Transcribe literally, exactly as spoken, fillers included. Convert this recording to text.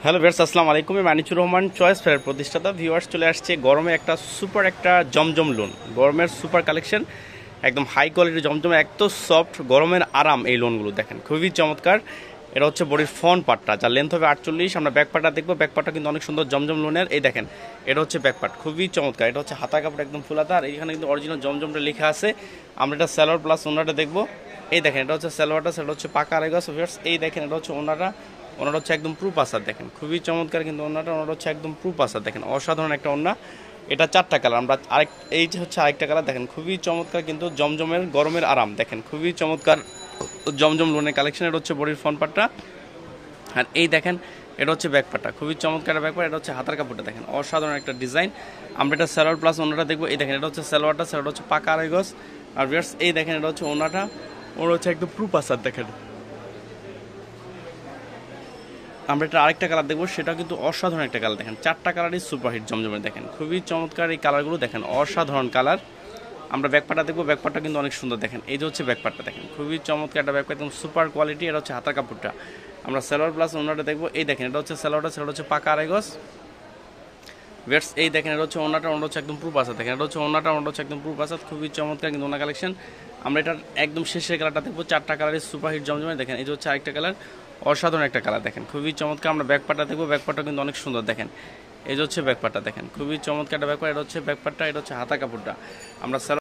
Hello viewers, আসসালামু আলাইকুম। আমি মানিচুর রহমান, চয়েস ফেয়ারের প্রতিষ্ঠাতা। ভিউয়ার্স, চলে আসছে গরমে একটা সুপার একটা জমজম লোন, গরমের সুপার কালেকশন, একদম হাই কোয়ালিটির জমজম, এত সফট, গরমের আরাম। এই লোনগুলো দেখেন খুবই চমৎকার। এটা হচ্ছে বডির ফ্রন্ট পার্টটা, যার লেন্থ হবে আটচল্লিশ। আমরা ব্যাক পার্টটা দেখবো, ব্যাক পার্টটা কিন্তু অনেক সুন্দর জমজম লোনের। এই দেখেন, এটা হচ্ছে ব্যাক পার্ট, খুবই চমৎকার। এটা হচ্ছে হাতা কাপড় একদম ফুলাতা, আর এখানে কিন্তু অরিজিনাল জমজমটা লেখা আছে। আমরা এটা সালোয়ার প্লাস ওনাটা দেখবো। এই দেখেন, এটা হচ্ছে সালোয়ারটা, সেটা হচ্ছে পাকা আড়াইগজ। ভিউয়ার্স, এই দেখেন, এটা হচ্ছে ওনাটা, ওনার হচ্ছে একদম প্রুফ আসার, দেখেন খুবই চমৎকার। কিন্তু ওনাটা ওনার হচ্ছে একদম প্রুফ আসার, দেখেন অসাধারণ একটা ওনা। এটা চারটা কালার, আমরা আরেক এই যে হচ্ছে আরেকটা কালার, দেখেন খুবই চমৎকার। কিন্তু জমজমের গরমের আরাম, দেখেন খুবই চমৎকার জমজম লোনের কালেকশন। এটা হচ্ছে বডির ফ্রন্ট পার্টটা, আর এই দেখেন এটা হচ্ছে ব্যাক পার্টটা, খুবই চমৎকার ব্যাক পার্ট। এটা হচ্ছে হাতার কাপড়টা, দেখেন অসাধারণ একটা ডিজাইন। আমরা এটা সালোয়ার প্লাস ওনাটা দেখবো। এই দেখেন, এটা হচ্ছে সালোয়ারটা, সেটা হচ্ছে পাকা আড়াই গজ। আর ভিউয়ার্স, এই দেখেন, এটা হচ্ছে ওনাটা, ওর হচ্ছে একদম প্রুফ আসার, দেখেন। আমরা এটা আরেকটা কালার দেখবো, সেটা কিন্তু অসাধারণ একটা কালার, দেখেন চারটা কালারই সুপারহিট জমজমের, দেখেন খুবই চমৎকার এই কালারগুলো, দেখেন অসাধারণ কালার। আমরা ব্যাকপার্টটা দেখবো, ব্যাকপার্টটা কিন্তু অনেক সুন্দর, দেখেন এই যে হচ্ছে ব্যাকপার্টটা, দেখেন খুবই চমৎকার একটা ব্যাকপার্ট, একদম সুপার কোয়ালিটি। এটা হচ্ছে হাতার কাপড়টা। আমরা সালোয়ার প্লাস ওনাটা দেখবো। এই দেখেন, এটা হচ্ছে সালোয়ারটা, সেটা হচ্ছে পাকা আড়াই গজ। ভেটস, এই দেখেন, এটা হচ্ছে ওনাটা, ওনাটা হচ্ছে একদম প্রুফ আসাদ, দেখেন এটা হচ্ছে ওনাটা, ওনাটা হচ্ছে একদম প্রুফ আসাদ, খুবই চমৎকার কিন্তু ওনা কালেকশন। আমরা এটার একদম শেষের কালারটা দেখবো, চারটা কালারের সুপারহিট জমজমে, দেখেন এই যে হচ্ছে আরেকটা কালার, অসাধারণ একটা কালার, দেখেন খুবই চমৎকার। আমরা ব্যাকপার্টটা দেখবো, ব্যাকপার্টটা কিন্তু অনেক সুন্দর, দেখেন এই যে হচ্ছে ব্যাকপার্টটা, দেখেন খুবই চমৎকার একটা ব্যাকপার্ট। এটা হচ্ছে ব্যাকপার্টটা, এটা হচ্ছে হাতা কাপড়টা। আমরা